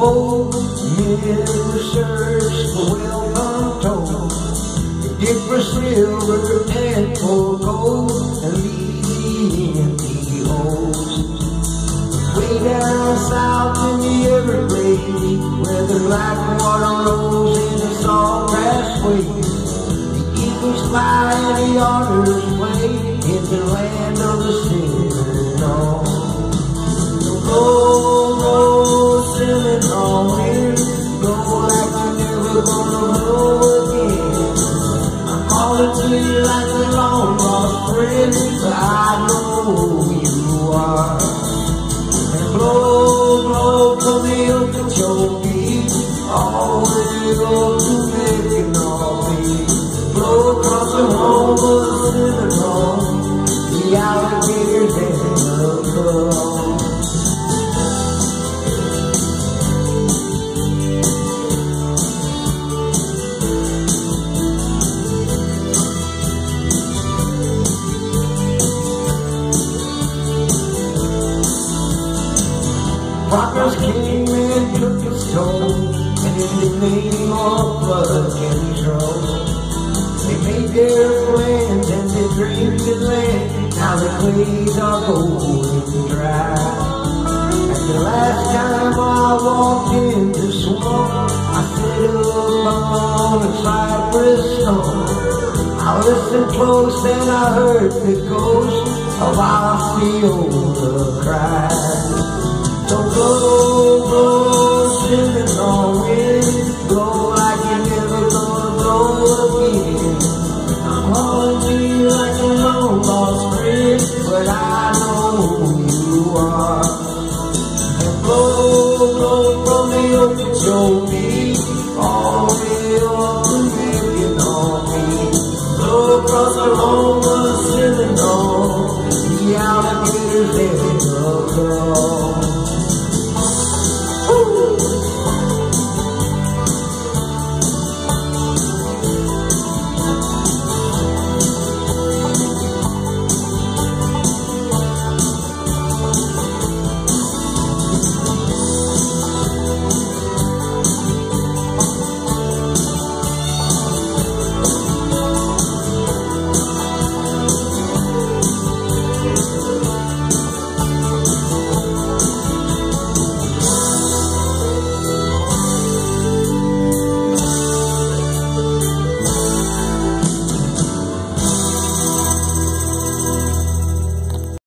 old men were searched for wealth untold. They dig for silver and for gold and leave the empty holes. Way down south in the Everglades, where the black water rolls in the sawgrass waves, the eagles fly and the otters play in the land of the Seminole. Blow, blow, Seminole wind, blow like you're never gonna blow again. I'm calling to you like a long lost friend, but I know who you are. And blow, blow from the Okeechobee, all the way up to Mackinac. Blow across the home of the Seminole, the alligators and the buffalo. Rockers came and took its toll, and in the name of blood control, they made their plans and they dreamed of land. Now the clays are going dry. And the last time I walked in the swamp, I set up on a cypress stump. I listened close and I heard the ghost of Osceola cry. So blow, blow,